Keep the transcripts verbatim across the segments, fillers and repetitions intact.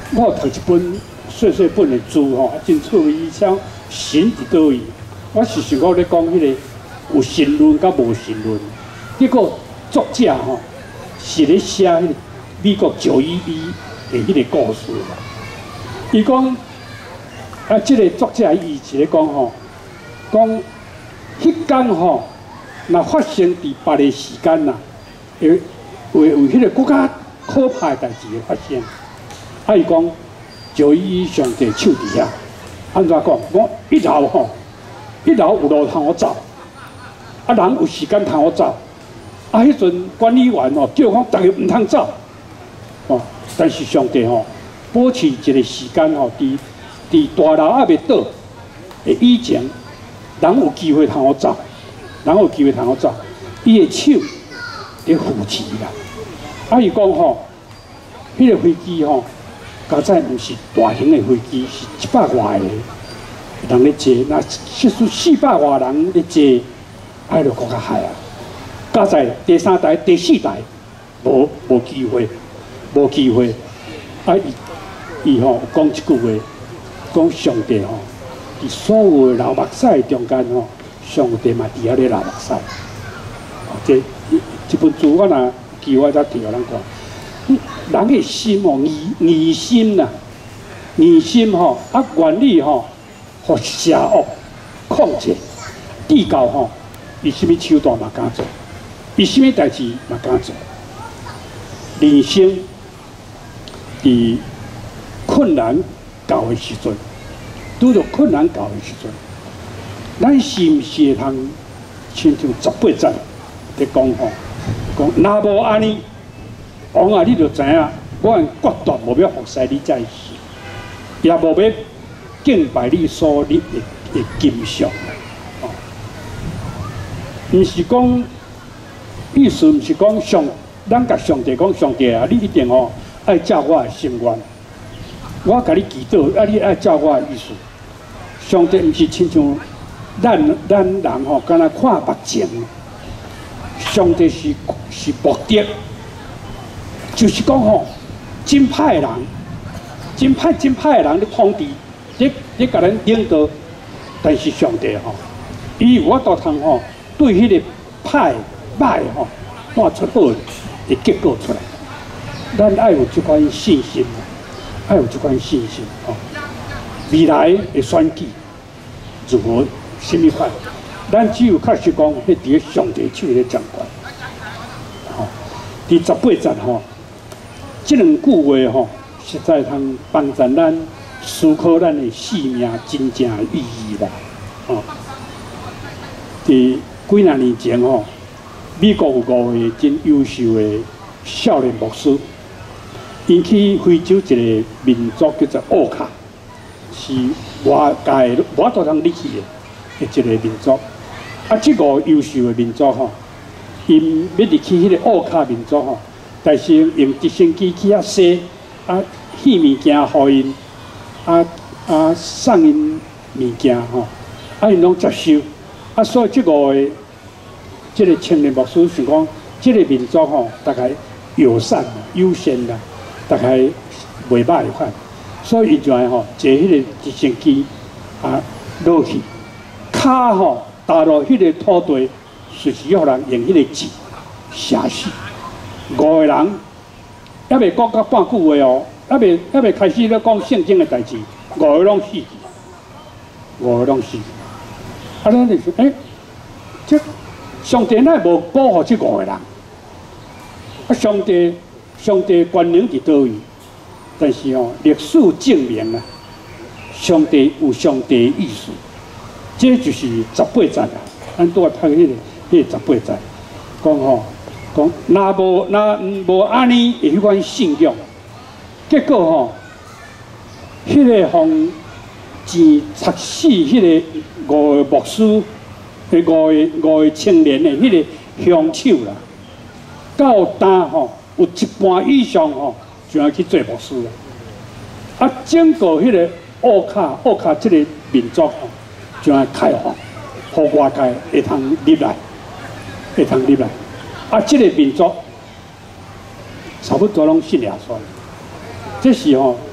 我读一本细细本的书吼，真趣味，伊像神伫倒位。我是想讲咧讲迄个有神论甲无神论，结果作者吼是咧写迄个美国九一一的迄个故事啦。伊讲啊，即、这个作者伊是咧讲吼，讲迄天吼，若发生伫别个时间呐，会会有迄个更加可怕的代志会发生。啊，伊讲九一一上帝手伫遐，安怎讲？我一楼吼，一楼有路通我走，啊人有时间通我走，啊迄阵管理员哦叫讲逐个毋通走，哦，但是上帝吼保持一个时间吼，伫伫大楼还未倒的以前，人有机会通我走，人有机会通我走，伊的手伫扶持啦。啊，伊讲吼，迄、那个飞机吼。加在毋是大型的飞机，是一百外个人咧坐，那即使四百外人咧坐，哎，就更加害啊！加在第三台、第四台，无无机会，无机会。啊，伊伊吼讲一句话，讲上帝吼，伫所有的流目屎中间吼，上帝嘛伫遐咧流目屎。这这本书我若记我则摕互人看。人的心哦，疑疑心呐，疑心吼，啊，原理吼，互邪恶控制，地教吼，伊什么手段嘛敢做，伊什么代志嘛敢做。人生伫困难到的时阵，拄着困难到的时阵，咱是毋是会通亲像十八节咧讲吼，讲若无安尼。王啊，你就知影，我决断无要服侍你在世，也无要敬拜你所立的的金像。哦，毋是讲意思，毋是讲上，咱甲上帝讲上帝啊，你一定哦爱照我的心愿，我甲你祈祷，啊，你爱照我的意思。上帝毋是亲像咱咱人吼，敢若看目前，上帝是是目的。就是讲吼，真歹的人，真歹真歹的人咧统治，咧咧甲咱领导，但是上帝吼，伊有法度通吼，对迄个歹歹吼，带出好的结果出来。咱爱有这款信心，爱有这款信心吼。未来的选举如何什么款，咱只有确实讲，迄伫咧上帝手咧掌管。吼，第十八节吼。这两句话吼，实在通帮助咱思考咱的生命真正的意义啦。哦，伫几廿年前吼，美国有五位真优秀的少年牧师，因去非洲一个民族叫做奥卡，是外界我都通入去的一个民族。啊，这个优秀的民族吼，因要入去迄个奥卡民族吼。但是用直升机去遐踅，啊，献物件互因，啊啊送因物件吼，啊因拢接受，啊所以即个即个青年牧师想讲，即个民族吼，大概友善啦、友善啦，大概袂歹的款，所以伊就爱吼坐迄个直升机啊落去，骹吼踏入迄个土地，随时互人用迄个字写死。五个人还未讲到半句话哦，还未还未开始咧讲圣经的代志，五个拢死去，五个拢死去。啊，咱就说，诶、欸，这上帝乃无保护这五个人，啊，上帝上帝权能伫倒位？但是哦，历史证明啊，上帝有上帝的意思，这就是十八节啊。咱拄啊读迄个迄个十八节，讲吼。讲，若无若无安尼的迄款信仰，结果吼，迄、那个互钱插死迄个五个牧师，迄五个五个青年的迄个凶手啦，到当吼有一半以上吼，就要去做牧师啦。啊，整个迄个奥卡奥卡这个民族吼，就要开放，互外界会通入来，会通入来。啊，这个民族差不多拢信耶稣，这是吼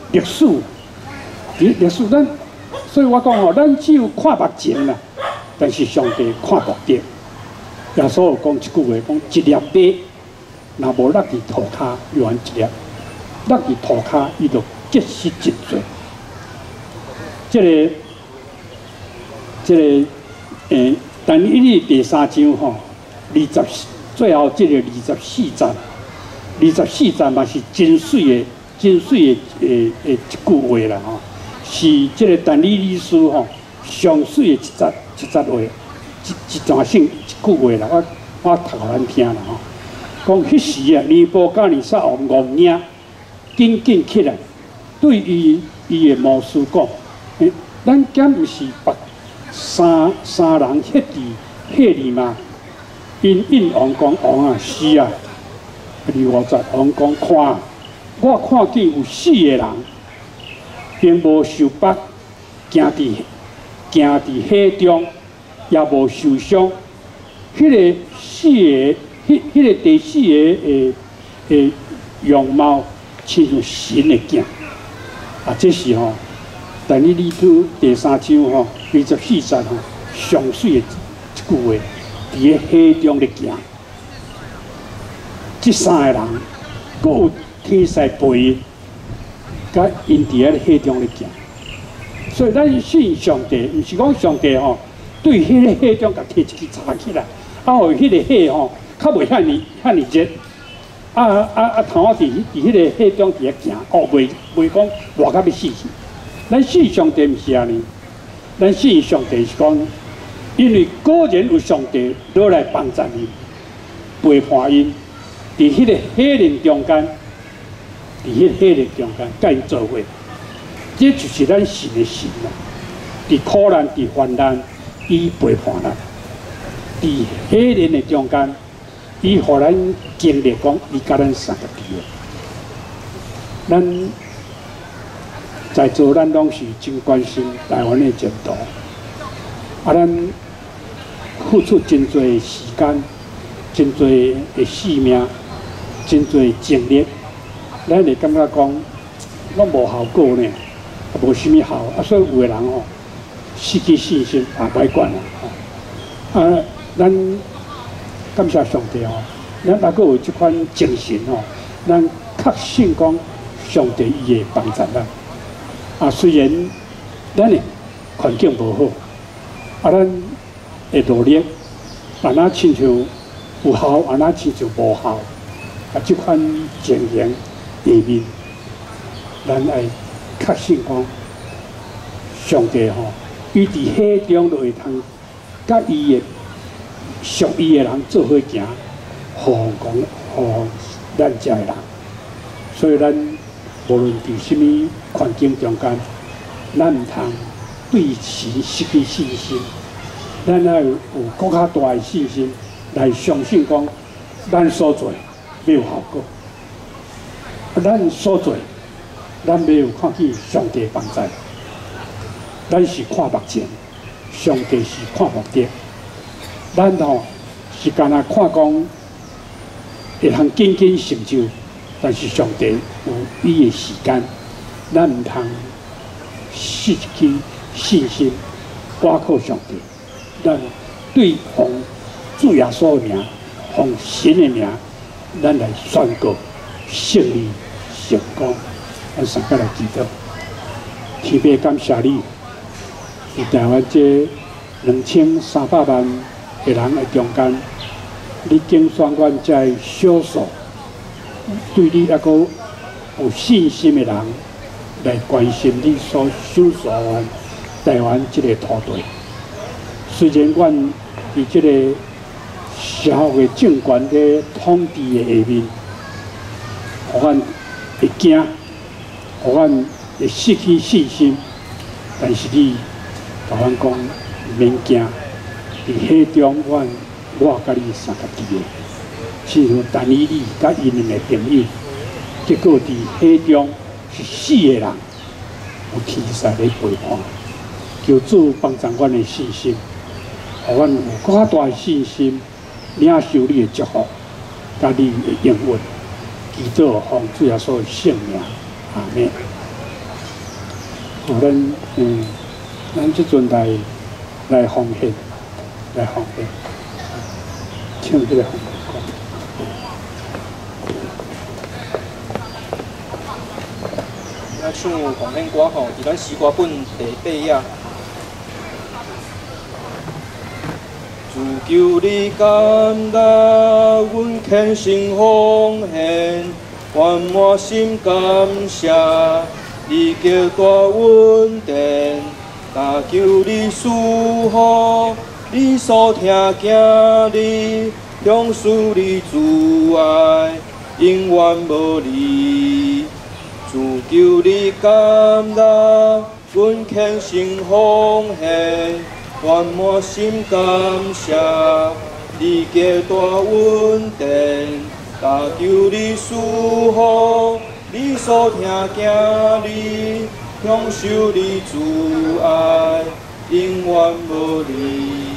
历史，历历史咱，所以我讲吼，咱只有看目前啦，但是上帝看目的。耶稣有讲一句话，讲一粒米，若无落伫土骹，就按一粒；落伫土骹，伊就结实真多。这个，这个，诶、欸，但伊哩第三章吼，二十最后这个二十四节，二十四节嘛是真水的、真水的诶诶一句话啦吼，是这个但以理书吼上水的一节一节话。一一段性一句话啦，我我读互咱听啦吼。讲迄时啊，尼布甲尼撒王戆领，紧紧起来，对伊伊的牧师讲：，欸，咱敢毋是别三三人迄伫迄里吗？因应王讲：王啊，是啊。二五节王讲：看，我看见有四个人，并无受绑，行伫行伫海中。也无受伤，迄、那个四个，迄、迄个第四个诶诶样貌，亲像神的镜。啊，这是吼，但你你读第三章吼，二十四节吼，上水的一句话，伫个海中咧行。这三个人，佫有天使陪伊，甲因伫个海中咧行。所以咱信上帝，毋是讲上帝吼。对迄个海中，甲摕一支插起来，啊，互迄个海吼，较袂遐尼遐尼热，啊啊啊！头仔伫伫迄个海中伫遐行，哦，袂袂讲热甲要死去。咱信上帝毋是安尼，咱信上帝是讲，因为果然有上帝落来帮助因，陪伴因，伫迄个海灵中间，伫迄个海灵中间，甲因做伙，这就是咱信的神啦。伫苦难，伫患难。伊陪伴咱，伫海灵的中间，伊互咱经历讲，伊甲咱三个伫个。咱在座咱拢是真关心台湾的前途，啊，咱付出真多时间、真多的性命、真多精力，咱会感觉讲，拢无效果呢，啊，无啥物效，啊，所以有个人吼。失去信心也歹管啦，吼！啊，咱感谢上帝吼，咱若阁有即款精神吼，咱确信讲上帝伊会帮助咱。啊，虽然咱的环境无好，啊，咱会努力，安那亲像有效，安那亲像无效，啊，即款情形下面，咱爱确信讲上帝吼。伊伫海中就会通，甲伊的属伊的人做伙行，互讲互咱遮的人。所以咱无论伫什么环境中间，咱毋通对神失去信心，咱要有更较大的信心来相信讲，咱所做要有效果。咱所做，咱要有看见上帝帮助。咱是看目前，上帝是看目的。咱吼是干那看讲会通紧紧成就，但是上帝有伊的时间，咱毋通失去信心，挂靠上帝。咱对奉主耶稣的名，奉神的名，咱来宣告胜利成功。咱三个来祈祷，天父感谢你。伫台湾这两千三百万个人的中间，你竞选阮这少数对你还阁有信心的人来关心你所收属的台湾这个土地。虽然阮伫这个社会政权的统治的下面，互阮会惊，互阮会失去信心，但是你。甲阮讲，免惊，伫海中，阮我甲你三个伫个，亲像但以理甲因两个朋友，结果伫海中是四个人，有天使咧陪伴，求主帮助阮的信心，互阮有更较大的信心，领受你的祝福，甲你的应允，祈祷奉主耶稣的圣名，阿门。 哦，咱嗯，咱即阵来来奉献，来奉献，唱这个奉献歌。 咱唱奉献歌吼，伫咱诗歌本第八页。主求你感达，阮虔诚奉献，愿满心感谢。你叫大恩典，但求你赐福，你所听见你，向属你主爱，永远无离。主求你感达，阮虔诚奉献，愿满心感谢。你给大恩典，但求你赐福，你所听见你，享受你主爱，永远无离。